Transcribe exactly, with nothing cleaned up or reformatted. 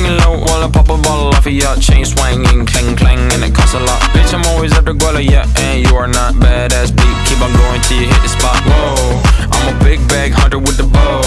singing low while I pop a bottle off of ya. Chain swinging, clang clang, and it costs a lot. Bitch, I'm always after Guala, yeah, and you are not badass beat. Keep on going till you hit the spot. Whoa, I'm a big bag hunter with the bow.